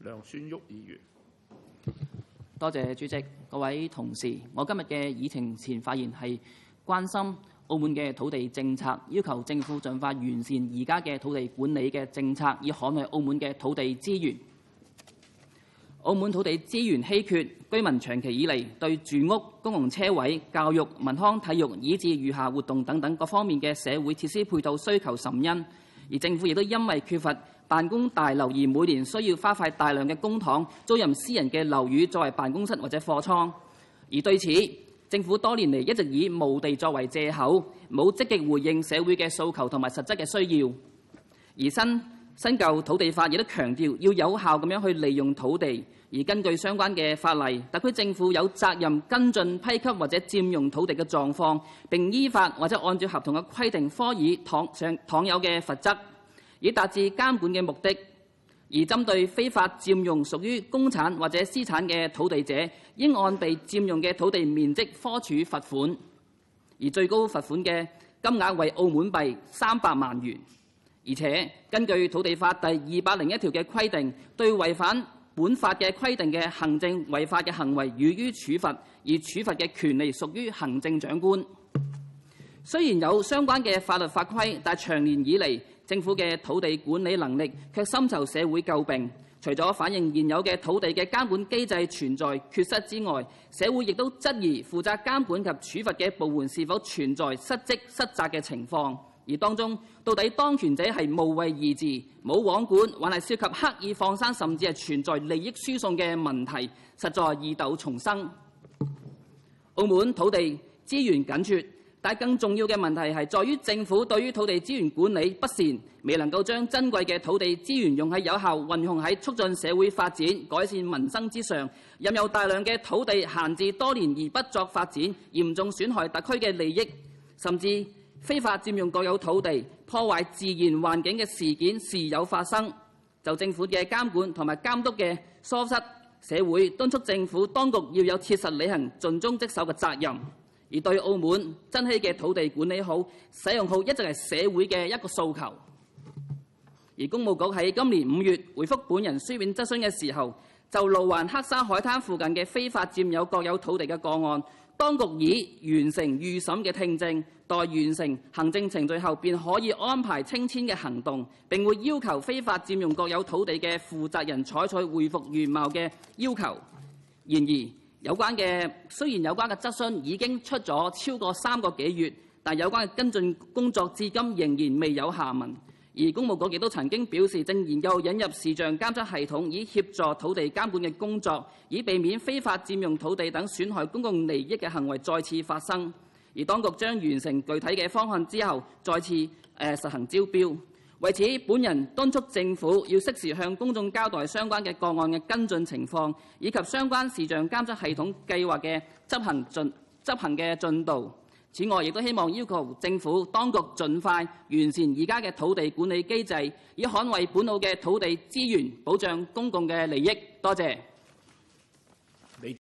梁孫旭議員。 多謝主席，各位同事，我今日嘅議程前發言係關心澳門嘅土地政策，要求政府盡快完善而家嘅土地管理嘅政策，以捍衛澳門嘅土地資源。澳門土地資源稀缺，居民長期以嚟對住屋、公共車位、教育、文康體育以至餘下活動等等各方面嘅社會設施配套需求甚殷，而政府亦都因為缺乏辦公大樓而每年需要花費大量嘅公帑租賃私人嘅樓宇作為辦公室或者貨倉，而對此政府多年嚟一直以無地作為藉口，冇積極回應社會嘅訴求同埋實質嘅需要。而新舊土地法亦都強調要有效咁樣去利用土地，而根據相關嘅法例，特區政府有責任跟進批給或者佔用土地嘅狀況，並依法或者按照合同嘅規定科以倘有嘅罰則，以達至監管嘅目的。而針對非法佔用屬於公產或者私產嘅土地者，應按被佔用嘅土地面積科處罰款，而最高罰款嘅金額為澳門幣300萬元。而且根據土地法第201條嘅規定，對違反本法嘅規定嘅行政違法嘅行為予以處罰，而處罰嘅權利屬於行政長官。雖然有相關嘅法律法規，但長年以嚟政府嘅土地管理能力卻深受社會詬病。除咗反映現有嘅土地嘅監管機制存在缺失之外，社會亦都質疑負責監管及處罰嘅部門是否存在失職失責嘅情況。而當中到底當權者係無為而治、冇網管，還係涉及刻意放生，甚至係存在利益輸送嘅問題，實在疑竇叢生。澳門土地資源緊絀，但更重要嘅問題係在於政府對於土地資源管理不善，未能夠將珍貴嘅土地資源用喺有效運用喺促進社會發展、改善民生之上，任由大量嘅土地閒置多年而不作發展，嚴重損害特區嘅利益，甚至非法佔用國有土地、破壞自然環境嘅事件時有發生。就政府嘅監管同埋監督嘅疏失，社會敦促政府當局要有切實履行盡忠職守嘅責任。而對澳門珍稀嘅土地管理好、使用好，一直係社會嘅一個訴求。而工務局喺今年5月回覆本人書面質詢嘅時候，就路環黑沙海灘附近嘅非法佔有國有土地嘅個案，當局已完成預審嘅聽證，待完成行政程序後，便可以安排清遷嘅行動，並會要求非法佔用國有土地嘅負責人採取恢復原貌嘅要求。然而，雖然有關嘅質詢已經出咗超過3個幾月，但有關嘅跟進工作至今仍然未有下文。而工務局亦都曾經表示，正研究引入視像監測系統，以協助土地監管嘅工作，以避免非法佔用土地等損害公共利益嘅行為再次發生。而當局將完成具體嘅方案之後，再次實行招標。為此，本人敦促政府要適時向公眾交代相關嘅個案嘅跟進情況，以及相關視像監測系統計劃嘅執行嘅進度。此外，亦都希望要求政府當局盡快完善而家嘅土地管理機制，以捍衛本澳嘅土地資源，保障公共嘅利益。多謝。